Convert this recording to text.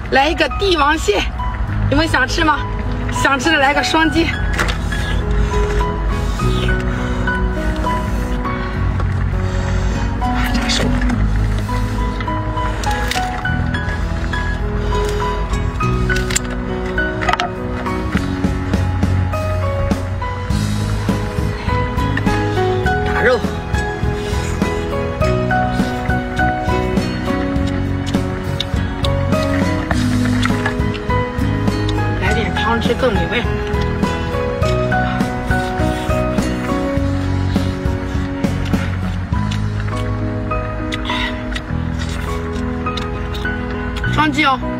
来一个帝王蟹，你们想吃吗？想吃的来个双击。这个手。大肉。 汤汁更美味。双击哦。